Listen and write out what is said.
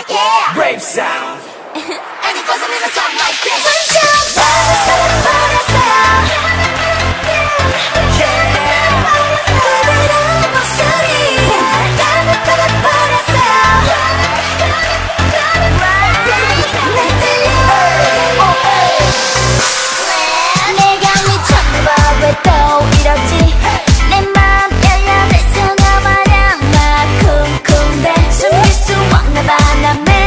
yeah. Rave sound. And it doesn't even sound like this. 혼자 버렸어요. 그대로 목소리 버렸어요. 날 들려. 내가 미쳤나봐. 왜 또 이러지. 내 맘 열려 내 생각 마냥 막 쿵쿵대. 숨길 수 없나봐. 난